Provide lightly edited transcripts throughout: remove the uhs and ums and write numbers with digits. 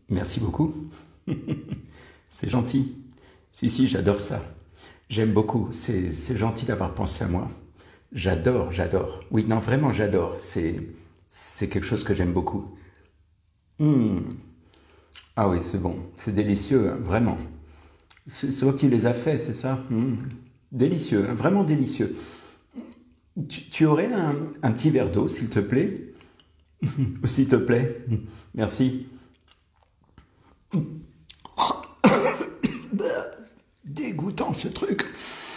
Merci beaucoup. C'est gentil. Si, j'adore ça. J'aime beaucoup. C'est gentil d'avoir pensé à moi. J'adore. Oui, non, vraiment, j'adore. C'est quelque chose que j'aime beaucoup. Hmm. Ah oui, c'est bon. C'est délicieux, hein, vraiment. C'est toi qui les as faits, c'est ça? Délicieux, hein, vraiment délicieux. Tu aurais un petit verre d'eau, s'il te plaît? Ou s'il te plaît? Merci. Dégoûtant ce truc.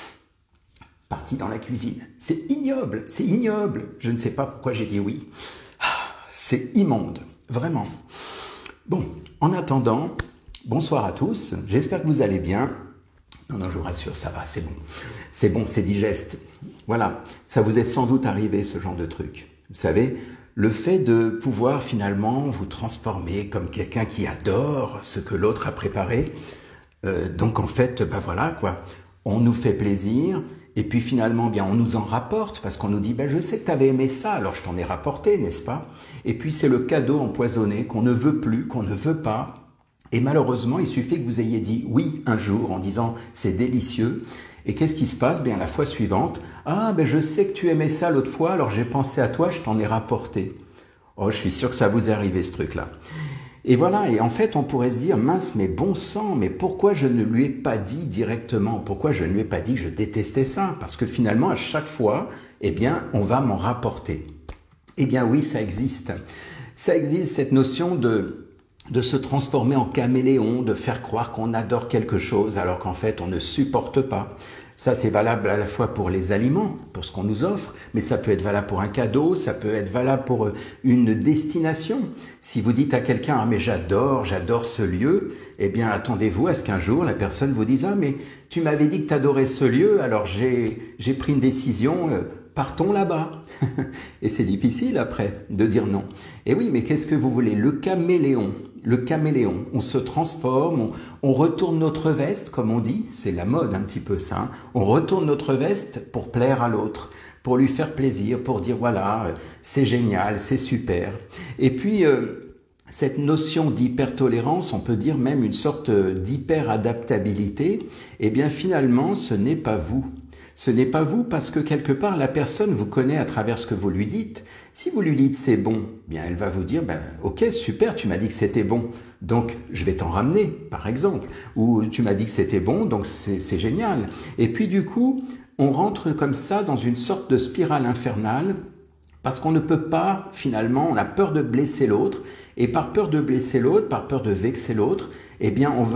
Parti dans la cuisine. C'est ignoble, c'est ignoble. Je ne sais pas pourquoi j'ai dit oui. C'est immonde, vraiment. Bon, en attendant, bonsoir à tous. J'espère que vous allez bien. Non, je vous rassure, ça va, c'est bon. C'est bon, c'est digeste. Voilà, ça vous est sans doute arrivé, ce genre de truc. Vous savez, le fait de pouvoir finalement vous transformer comme quelqu'un qui adore ce que l'autre a préparé. Donc en fait, ben voilà quoi, on nous fait plaisir et puis finalement bien on nous en rapporte parce qu'on nous dit ben je sais que tu avais aimé ça alors je t'en ai rapporté, n'est-ce pas? Et puis c'est le cadeau empoisonné qu'on ne veut plus, qu'on ne veut pas. Et malheureusement, il suffit que vous ayez dit oui un jour en disant c'est délicieux. Et qu'est-ce qui se passe? Bien la fois suivante, ah ben je sais que tu aimais ça l'autre fois alors j'ai pensé à toi, je t'en ai rapporté. Oh, je suis sûr que ça vous est arrivé ce truc-là. Et voilà, et en fait, on pourrait se dire, mince, mais bon sang, mais pourquoi je ne lui ai pas dit directement? Pourquoi je ne lui ai pas dit que je détestais ça? Parce que finalement, à chaque fois, eh bien, on va m'en rapporter. Eh bien oui, ça existe. Ça existe, cette notion de se transformer en caméléon, de faire croire qu'on adore quelque chose alors qu'en fait, on ne supporte pas. Ça, c'est valable à la fois pour les aliments, pour ce qu'on nous offre, mais ça peut être valable pour un cadeau, ça peut être valable pour une destination. Si vous dites à quelqu'un « Ah, mais j'adore ce lieu », eh bien, attendez-vous à ce qu'un jour, la personne vous dise « Ah, mais tu m'avais dit que tu adorais ce lieu, alors j'ai pris une décision, partons là-bas. » Et c'est difficile après de dire non. Et oui, mais qu'est-ce que vous voulez? Le caméléon, on se transforme, on retourne notre veste, comme on dit, c'est la mode un petit peu ça, hein. On retourne notre veste pour plaire à l'autre, pour lui faire plaisir, pour dire voilà, c'est génial, c'est super. Et puis, cette notion d'hypertolérance, on peut dire même une sorte d'hyperadaptabilité, eh bien finalement, ce n'est pas vous. Ce n'est pas vous parce que quelque part la personne vous connaît à travers ce que vous lui dites. Si vous lui dites c'est bon, bien elle va vous dire ben ok super tu m'as dit que c'était bon donc je vais t'en ramener par exemple ou tu m'as dit que c'était bon donc c'est génial. Et puis du coup on rentre comme ça dans une sorte de spirale infernale parce qu'on ne peut pas finalement, on a peur de blesser l'autre et par peur de blesser l'autre, par peur de vexer l'autre, eh bien on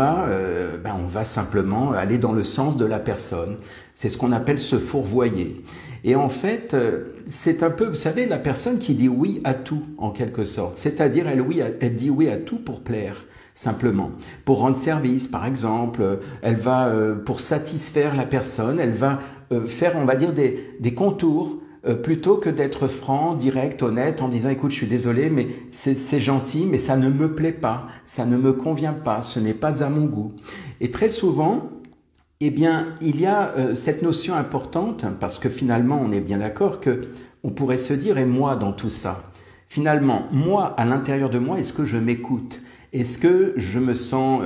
va simplement aller dans le sens de la personne. C'est ce qu'on appelle se fourvoyer. Et en fait, c'est un peu, vous savez, la personne qui dit oui à tout, en quelque sorte. C'est-à-dire, elle dit oui à tout pour plaire, simplement. Pour rendre service, par exemple. Elle va, pour satisfaire la personne, elle va faire, on va dire, des contours, plutôt que d'être franc, direct, honnête, en disant écoute, je suis désolé, mais c'est gentil, mais ça ne me plaît pas, ça ne me convient pas, ce n'est pas à mon goût. Et très souvent, eh bien, il y a cette notion importante, parce que finalement, on est bien d'accord que on pourrait se dire, et moi dans tout ça, finalement, moi, à l'intérieur de moi, est-ce que je m'écoute? Est-ce que je me sens,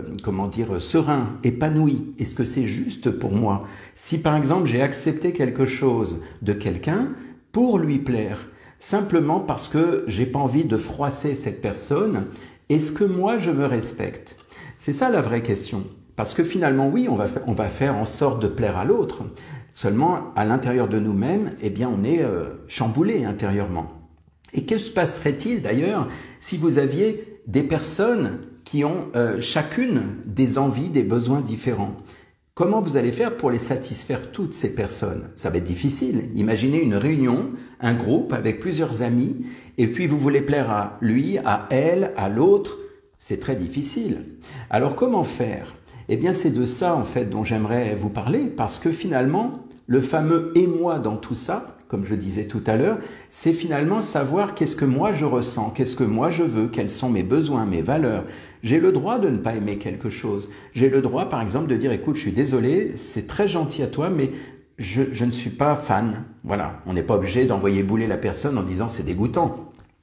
serein, épanoui? Est-ce que c'est juste pour moi? Si par exemple j'ai accepté quelque chose de quelqu'un pour lui plaire, simplement parce que j'ai pas envie de froisser cette personne, est-ce que moi je me respecte? C'est ça la vraie question. Parce que finalement, oui, on va faire en sorte de plaire à l'autre. Seulement, à l'intérieur de nous-mêmes, eh bien, on est chamboulé intérieurement. Et que se passerait-il d'ailleurs si vous aviez des personnes qui ont chacune des envies, des besoins différents? Comment vous allez faire pour les satisfaire toutes ces personnes? Ça va être difficile. Imaginez une réunion, un groupe avec plusieurs amis, et puis vous voulez plaire à lui, à elle, à l'autre. C'est très difficile. Alors comment faire? Eh bien c'est de ça en fait dont j'aimerais vous parler, parce que finalement, le fameux « et moi » dans tout ça, comme je disais tout à l'heure, c'est finalement savoir qu'est-ce que moi je ressens, qu'est-ce que moi je veux, quels sont mes besoins, mes valeurs. J'ai le droit de ne pas aimer quelque chose. J'ai le droit, par exemple, de dire « écoute, je suis désolé, c'est très gentil à toi, mais je ne suis pas fan ». Voilà, on n'est pas obligé d'envoyer bouler la personne en disant « c'est dégoûtant ».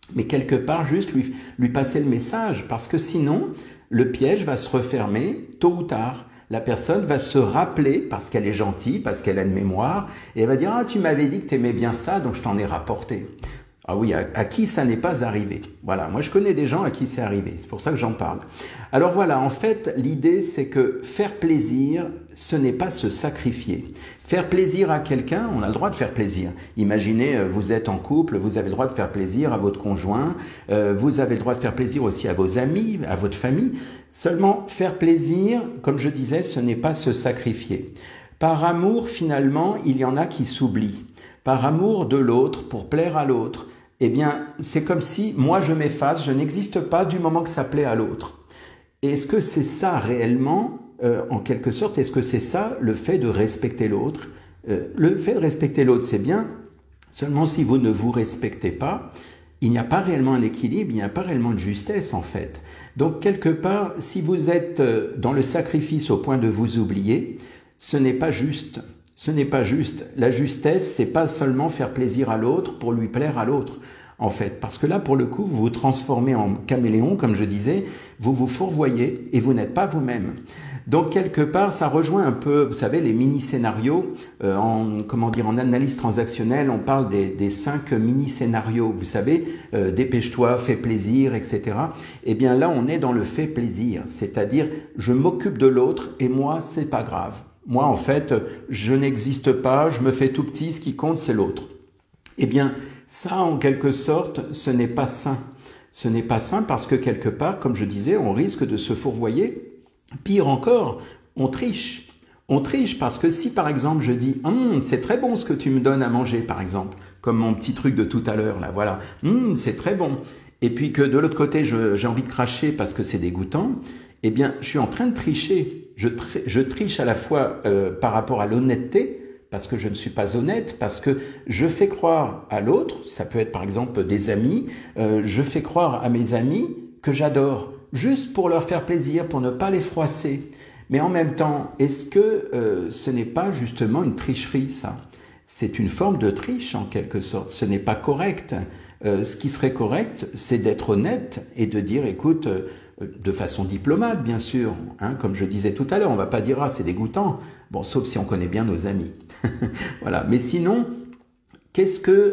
mais quelque part juste lui passer le message, parce que sinon, le piège va se refermer tôt ou tard. La personne va se rappeler, parce qu'elle est gentille, parce qu'elle a une mémoire, et elle va dire « Ah, tu m'avais dit que tu aimais bien ça, donc je t'en ai rapporté. » Ah oui, à qui ça n'est pas arrivé. Voilà, moi je connais des gens à qui c'est arrivé, c'est pour ça que j'en parle. Alors voilà, en fait, l'idée c'est que faire plaisir, ce n'est pas se sacrifier. Faire plaisir à quelqu'un, on a le droit de faire plaisir. Imaginez, vous êtes en couple, vous avez le droit de faire plaisir à votre conjoint, vous avez le droit de faire plaisir aussi à vos amis, à votre famille. Seulement, faire plaisir, comme je disais, ce n'est pas se sacrifier. Par amour, finalement, il y en a qui s'oublient. Par amour de l'autre, pour plaire à l'autre, eh bien, c'est comme si moi je m'efface, je n'existe pas du moment que ça plaît à l'autre. Est-ce que c'est ça réellement, en quelque sorte, est-ce que c'est ça le fait de respecter l'autre? Le fait de respecter l'autre, c'est bien, seulement si vous ne vous respectez pas, il n'y a pas réellement un équilibre, il n'y a pas réellement de justesse en fait. Donc quelque part, si vous êtes dans le sacrifice au point de vous oublier, ce n'est pas juste. Ce n'est pas juste. La justesse, c'est pas seulement faire plaisir à l'autre pour lui plaire à l'autre, en fait. Parce que là, pour le coup, vous vous transformez en caméléon, comme je disais, vous vous fourvoyez et vous n'êtes pas vous-même. Donc, quelque part, ça rejoint un peu, vous savez, les mini-scénarios. En analyse transactionnelle, on parle des 5 mini-scénarios. Vous savez, dépêche-toi, fais plaisir, etc. Eh bien, là, on est dans le fait plaisir. C'est-à-dire, je m'occupe de l'autre et moi, c'est pas grave. Moi, en fait, je n'existe pas, je me fais tout petit, ce qui compte, c'est l'autre. Eh bien, ça, en quelque sorte, ce n'est pas sain. Ce n'est pas sain parce que, quelque part, comme je disais, on risque de se fourvoyer. Pire encore, on triche. On triche parce que si, par exemple, je dis « c'est très bon ce que tu me donnes à manger, par exemple, comme mon petit truc de tout à l'heure, là, voilà. C'est très bon. » Et puis que de l'autre côté, j'ai envie de cracher parce que c'est dégoûtant, eh bien, je suis en train de tricher. Je triche à la fois par rapport à l'honnêteté, parce que je ne suis pas honnête, parce que je fais croire à l'autre, ça peut être par exemple des amis, je fais croire à mes amis que j'adore, juste pour leur faire plaisir, pour ne pas les froisser. Mais en même temps, est-ce que ce n'est pas justement une tricherie, ça? C'est une forme de triche en quelque sorte, ce n'est pas correct. Ce qui serait correct, c'est d'être honnête et de dire, écoute, de façon diplomate, bien sûr, hein, comme je disais tout à l'heure, on va pas dire « Ah, c'est dégoûtant », bon, sauf si on connaît bien nos amis. Voilà, mais sinon, quel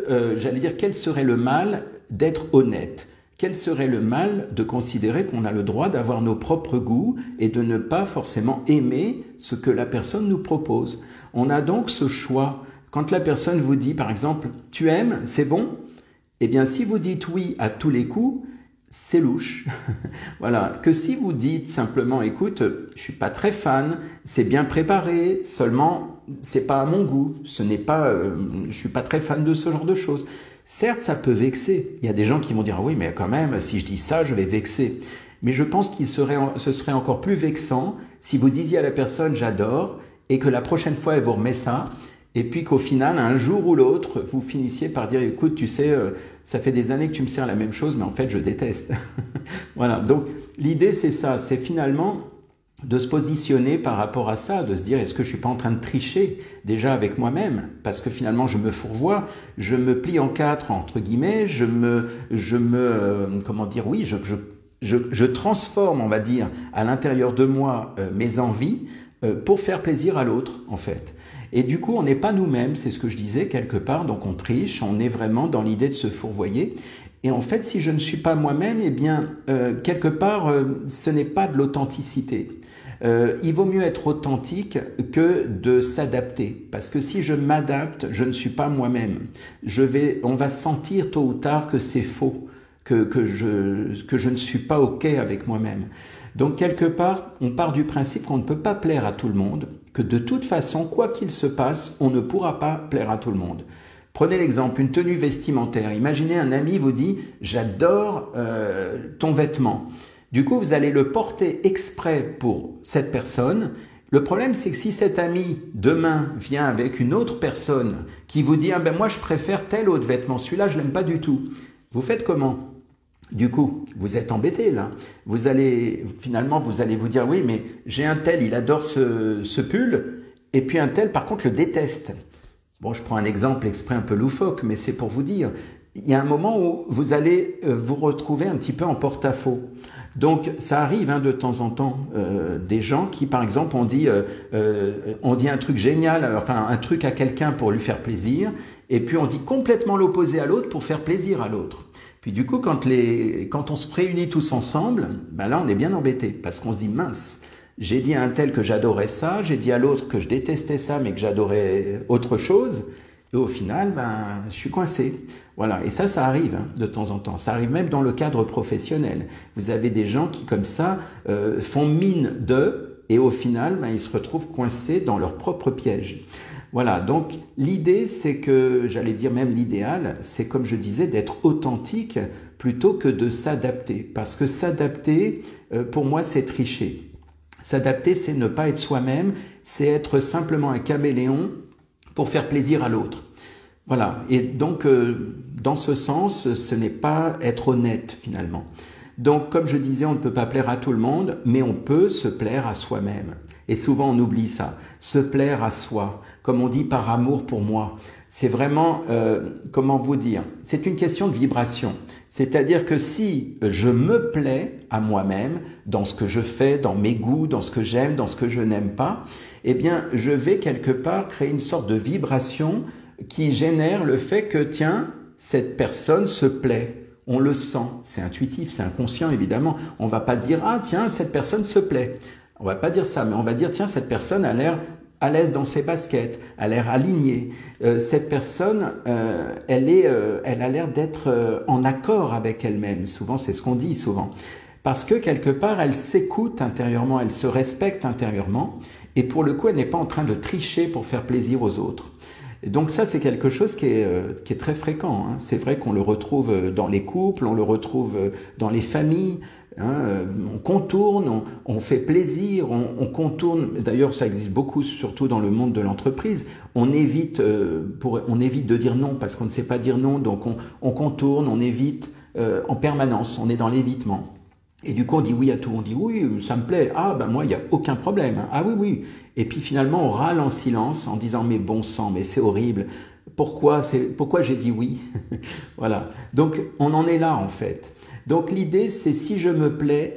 serait le mal d'être honnête? Quel serait le mal de considérer qu'on a le droit d'avoir nos propres goûts et de ne pas forcément aimer ce que la personne nous propose? On a donc ce choix. Quand la personne vous dit, par exemple, « Tu aimes, c'est bon ?» Eh bien, si vous dites oui à tous les coups, c'est louche. Voilà. Que si vous dites simplement, écoute, je suis pas très fan, c'est bien préparé, seulement c'est pas à mon goût, ce n'est pas, je suis pas très fan de ce genre de choses. Certes, ça peut vexer. Il y a des gens qui vont dire, ah oui, mais quand même, si je dis ça, je vais vexer. Mais je pense ce serait encore plus vexant si vous disiez à la personne, j'adore, et que la prochaine fois, elle vous remet ça, et puis qu'au final, un jour ou l'autre, vous finissiez par dire, écoute, tu sais, ça fait des années que tu me sers la même chose, mais en fait, je déteste. Voilà, donc l'idée, c'est ça, c'est finalement de se positionner par rapport à ça, de se dire, est-ce que je suis pas en train de tricher déjà avec moi-même? Parce que finalement, je me fourvoie, je me plie en quatre, entre guillemets, je transforme, on va dire, à l'intérieur de moi, mes envies, pour faire plaisir à l'autre, en fait. Et du coup, on n'est pas nous-mêmes, c'est ce que je disais quelque part, donc on triche, on est vraiment dans l'idée de se fourvoyer. Et en fait, si je ne suis pas moi-même, eh bien, quelque part, ce n'est pas de l'authenticité. Il vaut mieux être authentique que de s'adapter. Parce que si je m'adapte, je ne suis pas moi-même. On va sentir tôt ou tard que c'est faux, que je ne suis pas OK avec moi-même. Donc, quelque part, on part du principe qu'on ne peut pas plaire à tout le monde, que de toute façon, quoi qu'il se passe, on ne pourra pas plaire à tout le monde. Prenez l'exemple, une tenue vestimentaire. Imaginez un ami vous dit « j'adore ton vêtement ». Du coup, vous allez le porter exprès pour cette personne. Le problème, c'est que si cet ami, demain, vient avec une autre personne qui vous dit « ah ben moi, je préfère tel autre vêtement, celui-là, je l'aime pas du tout », vous faites comment ? Du coup, vous êtes embêté là. Finalement, vous allez vous dire « oui, mais j'ai un tel, il adore ce pull, et puis un tel, par contre, le déteste ». Bon, je prends un exemple exprès un peu loufoque, mais c'est pour vous dire, il y a un moment où vous allez vous retrouver un petit peu en porte-à-faux. Donc ça arrive de temps en temps, des gens qui par exemple on dit un truc génial, enfin un truc à quelqu'un pour lui faire plaisir, et puis on dit complètement l'opposé à l'autre pour faire plaisir à l'autre. Puis du coup quand on se réunit tous ensemble, ben là on est bien embêté, parce qu'on se dit mince, j'ai dit à un tel que j'adorais ça, j'ai dit à l'autre que je détestais ça mais que j'adorais autre chose. Et au final, je suis coincé. Voilà. Et ça arrive de temps en temps. Ça arrive même dans le cadre professionnel. Vous avez des gens qui, comme ça, font mine et au final, ils se retrouvent coincés dans leur propre piège. Voilà. Donc, l'idée, c'est que, j'allais dire même l'idéal, c'est comme je disais, d'être authentique plutôt que de s'adapter. Parce que s'adapter, pour moi, c'est tricher. S'adapter, c'est ne pas être soi-même, c'est être simplement un caméléon pour faire plaisir à l'autre. Voilà. Et donc, dans ce sens, ce n'est pas être honnête, finalement. Donc, comme je disais, on ne peut pas plaire à tout le monde, mais on peut se plaire à soi-même. Et souvent, on oublie ça. Se plaire à soi. Comme on dit, par amour pour moi. C'est vraiment, comment vous dire, c'est une question de vibration. C'est-à-dire que si je me plais à moi-même, dans ce que je fais, dans mes goûts, dans ce que j'aime, dans ce que je n'aime pas, eh bien, je vais quelque part créer une sorte de vibration qui génère le fait que, tiens, cette personne se plaît. On le sent. C'est intuitif, c'est inconscient, évidemment. On va pas dire, ah, tiens, cette personne se plaît. On va pas dire ça, mais on va dire, tiens, cette personne a l'air à l'aise dans ses baskets, a l'air alignée. Cette personne, elle a l'air d'être en accord avec elle-même. Souvent, c'est ce qu'on dit, souvent. Parce que, quelque part, elle s'écoute intérieurement, elle se respecte intérieurement. Et pour le coup, elle n'est pas en train de tricher pour faire plaisir aux autres. Et donc ça, c'est quelque chose qui est très fréquent. C'est vrai qu'on le retrouve dans les couples, on le retrouve dans les familles. On contourne, on fait plaisir, on contourne. D'ailleurs, ça existe beaucoup, surtout dans le monde de l'entreprise. On évite de dire non parce qu'on ne sait pas dire non. Donc on contourne, on évite en permanence. On est dans l'évitement. Et du coup, on dit oui à tout. On dit oui, ça me plaît. Ah, moi, il n'y a aucun problème. Ah oui, oui. Et puis finalement, on râle en silence en disant mais bon sang, mais c'est horrible. Pourquoi j'ai dit oui? Voilà. Donc, on en est là, en fait. Donc, l'idée, c'est si je me plais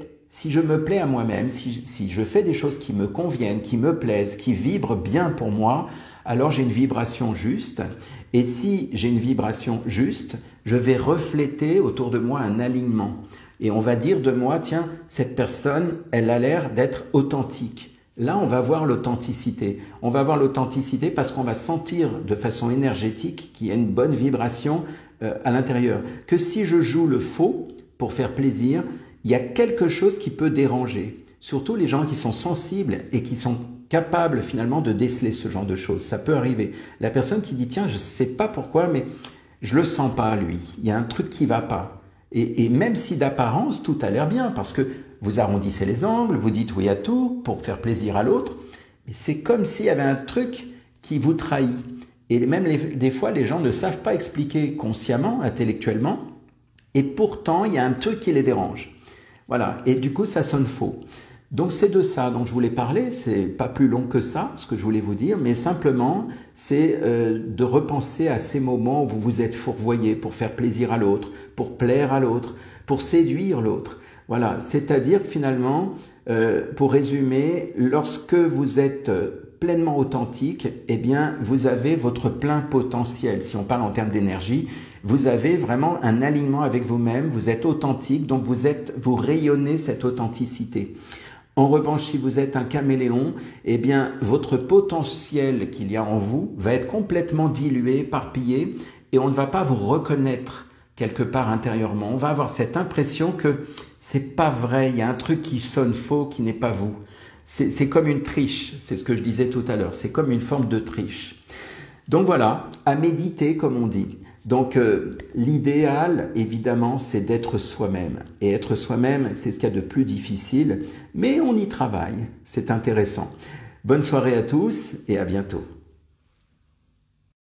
à moi-même, si je fais des choses qui me conviennent, qui me plaisent, qui vibrent bien pour moi, alors j'ai une vibration juste. Et si j'ai une vibration juste, je vais refléter autour de moi un alignement. Et on va dire de moi, tiens, cette personne, elle a l'air d'être authentique. Là, on va voir l'authenticité. On va voir l'authenticité parce qu'on va sentir de façon énergétique qu'il y a une bonne vibration à l'intérieur. Que si je joue le faux pour faire plaisir, il y a quelque chose qui peut déranger. Surtout les gens qui sont sensibles et qui sont capables finalement de déceler ce genre de choses. Ça peut arriver. La personne qui dit, tiens, je ne sais pas pourquoi, mais je le sens pas, lui. Il y a un truc qui va pas. Et même si d'apparence, tout a l'air bien, parce que vous arrondissez les angles, vous dites oui à tout pour faire plaisir à l'autre, mais c'est comme s'il y avait un truc qui vous trahit. Et même des fois, les gens ne savent pas expliquer consciemment, intellectuellement, et pourtant, il y a un truc qui les dérange. Voilà, et du coup, ça sonne faux. Donc c'est de ça dont je voulais parler, c'est pas plus long que ça, ce que je voulais vous dire, mais simplement c'est de repenser à ces moments où vous vous êtes fourvoyé pour faire plaisir à l'autre, pour plaire à l'autre, pour séduire l'autre. Voilà, c'est-à-dire finalement, pour résumer, lorsque vous êtes pleinement authentique, eh bien vous avez votre plein potentiel. Si on parle en termes d'énergie, vous avez vraiment un alignement avec vous-même, vous êtes authentique, donc vous rayonnez cette authenticité. En revanche, si vous êtes un caméléon, eh bien, votre potentiel qu'il y a en vous va être complètement dilué, éparpillé, et on ne va pas vous reconnaître quelque part intérieurement. On va avoir cette impression que c'est pas vrai, il y a un truc qui sonne faux, qui n'est pas vous. C'est comme une triche, c'est ce que je disais tout à l'heure, c'est comme une forme de triche. Donc voilà, à méditer comme on dit. Donc l'idéal, évidemment, c'est d'être soi-même. Et être soi-même, c'est ce qu'il y a de plus difficile, mais on y travaille, c'est intéressant. Bonne soirée à tous et à bientôt.